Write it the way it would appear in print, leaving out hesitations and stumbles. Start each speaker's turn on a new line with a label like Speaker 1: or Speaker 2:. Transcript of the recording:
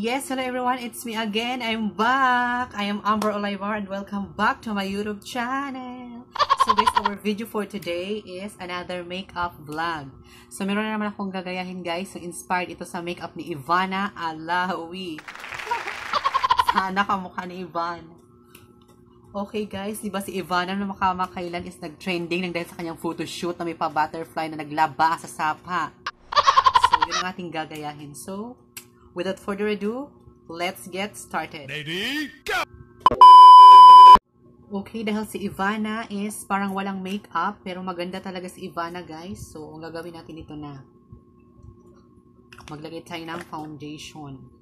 Speaker 1: Yes, hello everyone, it's me again. I'm back. I am Amber Olivar and welcome back to my YouTube channel. So guys, our video for today is another makeup vlog. So meron na naman akong gagayahin guys. So inspired ito sa makeup ni Ivana Alawi. Sana kamukha ni Ivana. Okay guys, di ba si Ivana na makamakailan is nag-trending dahil sa kanyang photoshoot na may pa-butterfly na naglaba sa sapa. So yun ang ating gagayahin. So without further ado, let's get started.
Speaker 2: Lady, go!
Speaker 1: Okay, dahil si Ivana is parang walang makeup, pero maganda talaga si Ivana, guys. So, ang gagawin natin ito na maglagay tayo ng foundation.